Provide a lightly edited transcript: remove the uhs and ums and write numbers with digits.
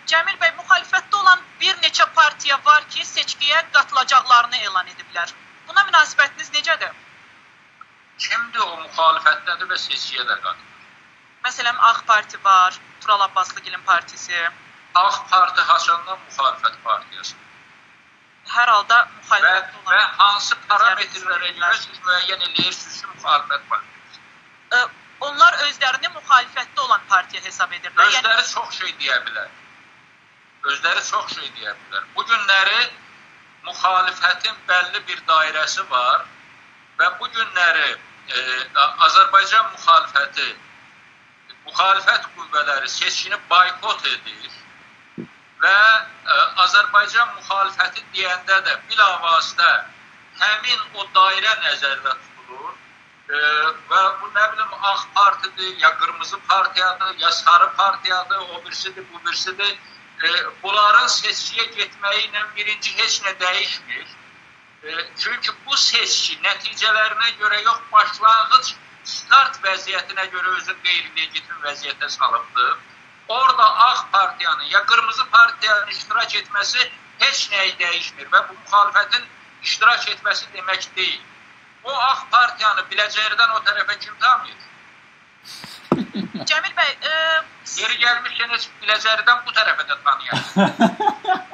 Cəmil bəy, müxalifətdə olan bir neçə partiya var ki, seçkiyə qatılacaqlarını elan ediblər. Buna münasibətiniz necədir? Kimdir o müxalifətdədir və seçkiyə də qatılır? Məsələn, Ağ Parti var, Tural Abbaslıgilin partisi. Ağ Parti haçandan müxalifət partiyası? Hər halda müxalifətdə olan... Və hansı parametrlərə görə siz müəyyən eləyirsiniz ki, müxalifət partiyası? Onlar özlərini müxalifətdə olan partiya hesab edirlər. Özləri çox şey deyə bilər. Özləri çox şey deyə bilər. Bu günləri müxalifətin bəlli bir dairəsi var və bu günləri Azərbaycan müxalifəti, müxalifət qüvvələri seçkini boykot edir və Azərbaycan müxalifəti deyəndə də bilavasitə həmin o dairə nəzərdə tutulur və bu nə bilim Ağ Partidir, ya Qırmızı Partiyadır, ya Sarı Partiyadır, o birisidir, bu birisidir. Bunların seçkiyə getməyi ilə birinci heç nə dəyişmir. Çünki bu seçki nəticələrinə görə yox, başlanğıc start vəziyyətinə görə özün qeyri-legitim vəziyyətə salıbdır. Orada Ağ Partiyanın ya Qırmızı Partiyanın iştirak etməsi heç nəyi dəyişmir və bu müxalifətin iştirak etməsi demək deyil. O Ağ Partiyanı Biləcəkdən o tərəfə kim tanıyır? Cəmil bəy, Yeri gəlmişkən heç Biləcəkdən bu tərəfə də tanıyır.